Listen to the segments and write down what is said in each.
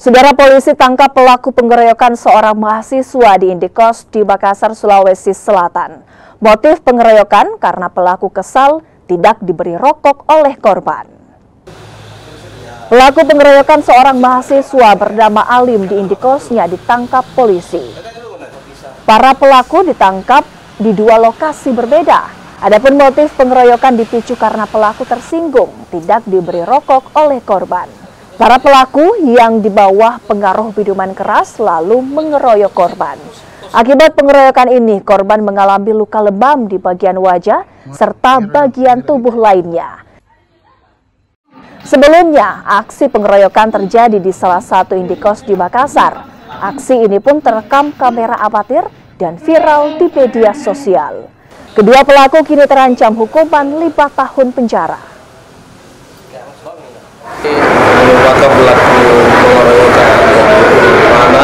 Saudara, polisi tangkap pelaku pengeroyokan seorang mahasiswa di Indikos di Makassar, Sulawesi Selatan. Motif pengeroyokan karena pelaku kesal tidak diberi rokok oleh korban. Pelaku pengeroyokan seorang mahasiswa bernama Alim di Indikosnya ditangkap polisi. Para pelaku ditangkap di dua lokasi berbeda. Adapun motif pengeroyokan dipicu karena pelaku tersinggung tidak diberi rokok oleh korban. Para pelaku yang di bawah pengaruh minuman keras lalu mengeroyok korban. Akibat pengeroyokan ini, korban mengalami luka lebam di bagian wajah serta bagian tubuh lainnya. Sebelumnya, aksi pengeroyokan terjadi di salah satu indikos di Makassar. Aksi ini pun terekam kamera amatir dan viral di media sosial. Kedua pelaku kini terancam hukuman 5 tahun penjara. Maka pelaku pengeroyokan di mana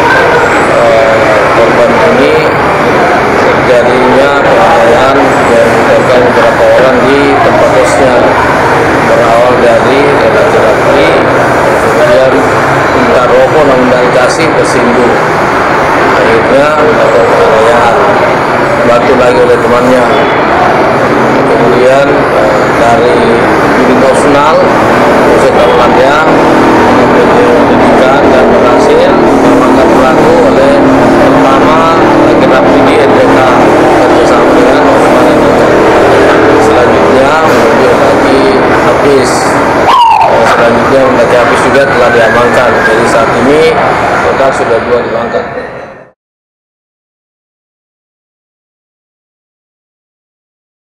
korban ini terjadinya penganiayaan yang melibatkan beberapa orang di tempat kosnya, berawal dari laki-laki kemudian minta rokok namun tidak dikasih, tersinggung, akhirnya melakukan penganiayaan, dibantu lagi oleh temannya. Kemudian dari unit personal polsek Tarulandia penyelidikan dan berhasil mengamankan pelaku oleh pertama laki-laki di NTK bersama dengan orang selanjutnya menunjuk lagi habis. Selanjutnya mendaki habis juga telah diamankan. Jadi saat ini total sudah 2 diamankan.